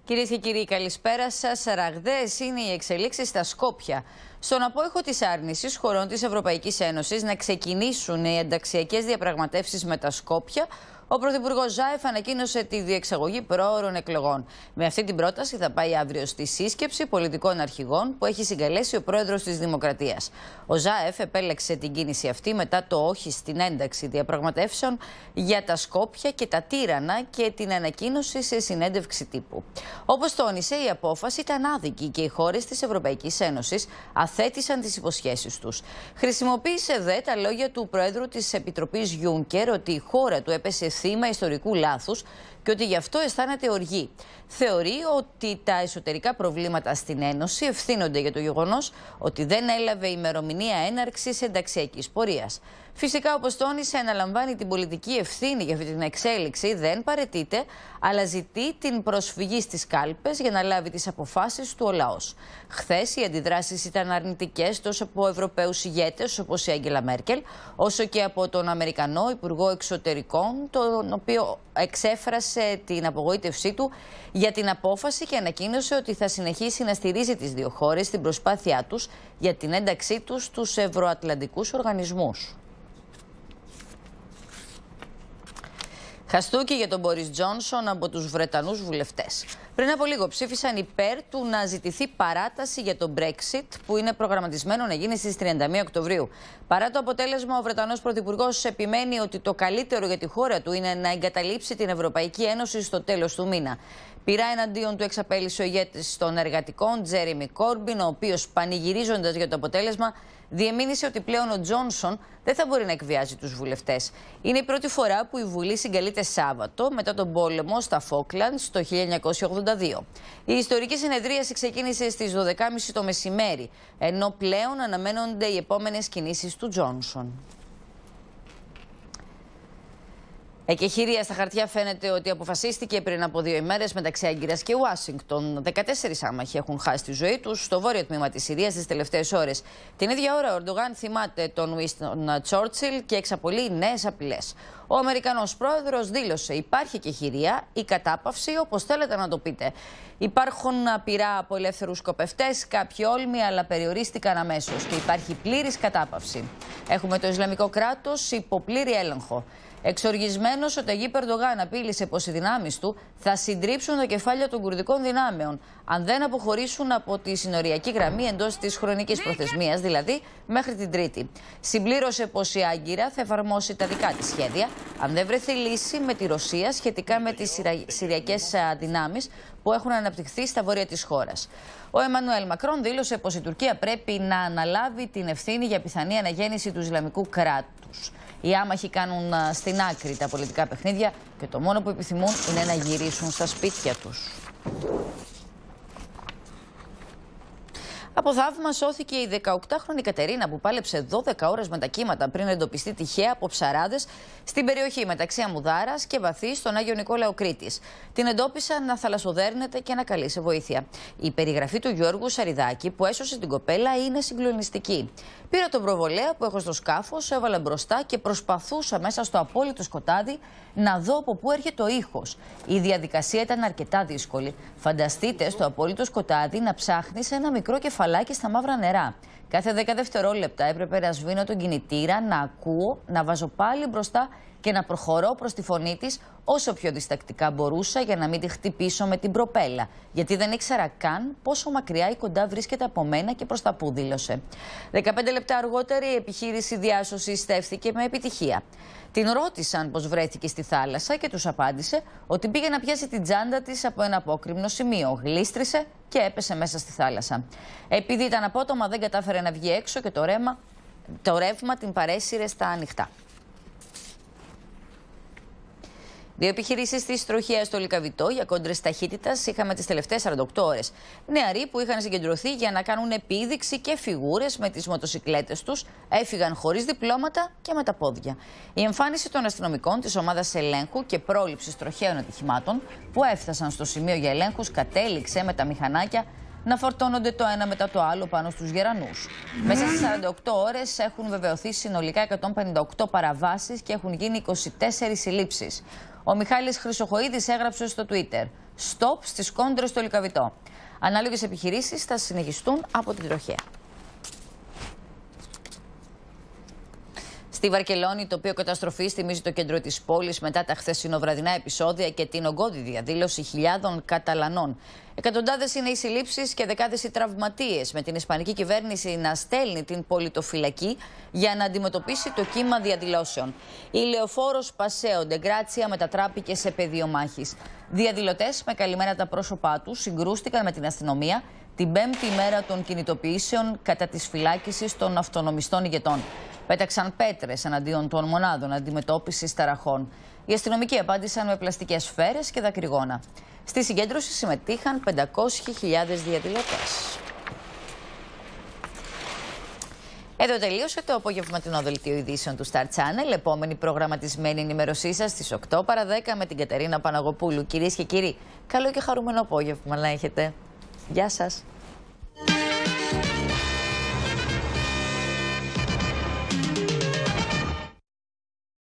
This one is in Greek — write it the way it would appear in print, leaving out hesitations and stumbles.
Κυρίες και κύριοι, καλησπέρα σας. Ραγδαίες είναι οι εξελίξεις στα Σκόπια. Στον απόϊχο της άρνησης χωρών της Ευρωπαϊκής Ένωσης να ξεκινήσουν οι ενταξιακές διαπραγματεύσεις με τα Σκόπια, ο Πρωθυπουργός Ζάεφ ανακοίνωσε τη διεξαγωγή προώρων εκλογών. Με αυτή την πρόταση θα πάει αύριο στη σύσκεψη πολιτικών αρχηγών που έχει συγκαλέσει ο πρόεδρος της Δημοκρατίας. Ο Ζάεφ επέλεξε την κίνηση αυτή μετά το όχι στην ένταξη διαπραγματεύσεων για τα Σκόπια και τα Τύρανα και την ανακοίνωση σε συνέντευξη τύπου. Όπως τόνισε, η απόφαση ήταν άδικη και οι χώρες της Ευρωπαϊκής Ένωσης αθέτησαν τις υποσχέσεις τους. Χρησιμοποίησε δε τα λόγια του Πρόεδρου της Επιτροπής Γιούνκερ ότι η χώρα του έπεσε θύμα ιστορικού λάθους και ότι γι' αυτό αισθάνεται οργή. Θεωρεί ότι τα εσωτερικά προβλήματα στην Ένωση ευθύνονται για το γεγονός ότι δεν έλαβε ημερομηνία έναρξης ενταξιακής πορείας. Φυσικά, όπως τόνισε, αναλαμβάνει την πολιτική ευθύνη για αυτή την εξέλιξη, δεν παραιτείται, αλλά ζητεί την προσφυγή στις κάλπες για να λάβει τις αποφάσεις του ο λαός. Χθες οι αντιδράσεις ήταν αρνητικές τόσο από Ευρωπαίους ηγέτες όπως η Άγγελα Μέρκελ, όσο και από τον Αμερικανό Υπουργό Εξωτερικών, τον οποίο εξέφρασε την απογοήτευσή του για την απόφαση και ανακοίνωσε ότι θα συνεχίσει να στηρίζει τις δύο χώρες στην προσπάθειά τους για την ένταξή τους στους ευρωατλαντικούς οργανισμούς. Χαστούκι για τον Μπόρις Τζόνσον από τους Βρετανούς βουλευτές. Πριν από λίγο ψήφισαν υπέρ του να ζητηθεί παράταση για το Brexit που είναι προγραμματισμένο να γίνει στις 31 Οκτωβρίου. Παρά το αποτέλεσμα, ο Βρετανός Πρωθυπουργός επιμένει ότι το καλύτερο για τη χώρα του είναι να εγκαταλείψει την Ευρωπαϊκή Ένωση στο τέλος του μήνα. Πειρά εναντίον του εξαπέλυσε ο ηγέτης των εργατικών, Τζέρεμι Κόρμπιν, ο οποίος πανηγυρίζοντας για το αποτέλεσμα διεμήνυσε ότι πλέον ο Τζόνσον δεν θα μπορεί να εκβιάζει τους βουλευτές. Είναι η πρώτη φορά που η Βουλή συγκαλείται Σάββατο μετά τον πόλεμο στα Φόκλαντς το 1982. Η ιστορική συνεδρίαση ξεκίνησε στις 12.30 το μεσημέρι, ενώ πλέον αναμένονται οι επόμενες κινήσεις του Τζόνσον. Εκεχηρία στα χαρτιά φαίνεται ότι αποφασίστηκε πριν από 2 ημέρες μεταξύ Άγκυρας και Ουάσιγκτον. 14 άμαχοι έχουν χάσει τη ζωή τους στο βόρειο τμήμα της Συρίας τις τελευταίες ώρες. Την ίδια ώρα ο Ερντογάν θυμάται τον Ουίνστον Τσόρτσιλ και εξαπολύει νέες απειλές. Ο Αμερικανός πρόεδρος δήλωσε: υπάρχει εκεχηρία ή κατάπαυση, όπως θέλετε να το πείτε. Υπάρχουν πειρά από ελεύθερους σκοπευτές, κάποιοι όλμοι, αλλά περιορίστηκαν αμέσως και υπάρχει πλήρης κατάπαυση. Έχουμε το Ισλαμικό κράτος υπό πλήρη έλεγχο. Εξοργισμένος, ο Ταγίπ Ερντογάν απείλησε πως οι δυνάμεις του θα συντρίψουν τα κεφάλια των κουρδικών δυνάμεων αν δεν αποχωρήσουν από τη συνοριακή γραμμή εντός της χρονικής προθεσμίας, δηλαδή μέχρι την Τρίτη. Συμπλήρωσε πως η Άγκυρα θα εφαρμόσει τα δικά της σχέδια αν δεν βρεθεί λύση με τη Ρωσία σχετικά με τις συριακές δυνάμεις που έχουν αναπτυχθεί στα βόρεια της χώρας. Ο Εμμανουέλ Μακρόν δήλωσε πως η Τουρκία πρέπει να αναλάβει την ευθύνη για πιθανή αναγέννηση του Ισλαμικού κράτους. Οι άμαχοι κάνουν στην άκρη τα πολιτικά παιχνίδια και το μόνο που επιθυμούν είναι να γυρίσουν στα σπίτια τους. Από θαύμα σώθηκε η 18χρονη Κατερίνα που πάλεψε 12 ώρες με τα κύματα πριν εντοπιστεί τυχαία από ψαράδες στην περιοχή μεταξύ Αμμουδάρας και Βαθής στον Άγιο Νικόλαο Κρήτης. Την εντόπισαν να θαλασσοδέρνεται και να καλεί σε βοήθεια. Η περιγραφή του Γιώργου Σαριδάκη που έσωσε την κοπέλα είναι συγκλονιστική. Πήρα τον προβολέα που έχω στο σκάφος, έβαλα μπροστά και προσπαθούσα μέσα στο απόλυτο σκοτάδι να δω από πού έρχεται ο ήχος. Η διαδικασία ήταν αρκετά δύσκολη. Φανταστείτε στο απόλυτο σκοτάδι να ψάχνεις ένα μικρό κεφαλάκι στα μαύρα νερά. Κάθε 10 δευτερόλεπτα έπρεπε να σβήνω τον κινητήρα, να ακούω, να βάζω πάλι μπροστά και να προχωρώ προς τη φωνή της όσο πιο διστακτικά μπορούσα για να μην τη χτυπήσω με την προπέλα. Γιατί δεν ήξερα καν πόσο μακριά ή κοντά βρίσκεται από μένα και προς τα που, δήλωσε. 15 λεπτά αργότερα η επιχείρηση διάσωσης στέφθηκε με επιτυχία. Την ρώτησαν πως βρέθηκε στη θάλασσα και τους απάντησε ότι πήγε να πιάσει την τσάντα της από ένα απόκρημνο σημείο. Γλίστρισε και έπεσε μέσα στη θάλασσα. Επειδή ήταν απότομα δεν κατάφερε να βγει έξω και το ρεύμα την παρέσυρε στα ανοιχτά. 2 επιχειρήσεις της τροχέας στο Λυκαβητό για κόντρες ταχύτητας είχαμε τις τελευταίες 48 ώρες. Νεαροί που είχαν συγκεντρωθεί για να κάνουν επίδειξη και φιγούρες με τις μοτοσικλέτες τους έφυγαν χωρίς διπλώματα και με τα πόδια. Η εμφάνιση των αστυνομικών της ομάδας ελέγχου και πρόληψης τροχαίων ατυχημάτων που έφτασαν στο σημείο για ελέγχους κατέληξε με τα μηχανάκια να φορτώνονται το ένα μετά το άλλο πάνω στους γερανούς. Μέσα στις 48 ώρες έχουν βεβαιωθεί συνολικά 158 παραβάσεις και έχουν γίνει 24 συλλήψεις. Ο Μιχάλης Χρυσοχοΐδης έγραψε στο Twitter «Stop στις κόντρες στο Λυκαβητό». Ανάλογες επιχειρήσεις θα συνεχιστούν από την τροχέα. Στη Βαρκελόνη, τοπίο καταστροφής θυμίζει το κέντρο της πόλης μετά τα χθεσινοβραδινά επεισόδια και την ογκώδη διαδήλωση χιλιάδων Καταλανών. Εκατοντάδες είναι οι συλλήψεις και δεκάδες οι τραυματίες, με την ισπανική κυβέρνηση να στέλνει την πολιτοφυλακή για να αντιμετωπίσει το κύμα διαδηλώσεων. Η λεωφόρος Πασέο ντε Γκράτσια μετατράπηκε σε πεδίο μάχης. Διαδηλωτές με καλυμμένα τα πρόσωπά τους συγκρούστηκαν με την αστυνομία την πέμπτη ημέρα των κινητοποιήσεων κατά της φυλάκισης των αυτονομιστών ηγετών. Πέταξαν πέτρες εναντίον των μονάδων αντιμετώπισης ταραχών. Οι αστυνομικοί απάντησαν με πλαστικές σφαίρες και δακρυγόνα. Στη συγκέντρωση συμμετείχαν 500.000 διαδηλωτές. Εδώ τελείωσε το απογευματινό δελτίο ειδήσεων του Star Channel. Επόμενη προγραμματισμένη ενημέρωσή σας στις 8 παρα 10 με την Κατερίνα Παναγοπούλου. Κυρίες και κύριοι, καλό και χαρούμενο απόγευμα να έχετε. Γεια σας.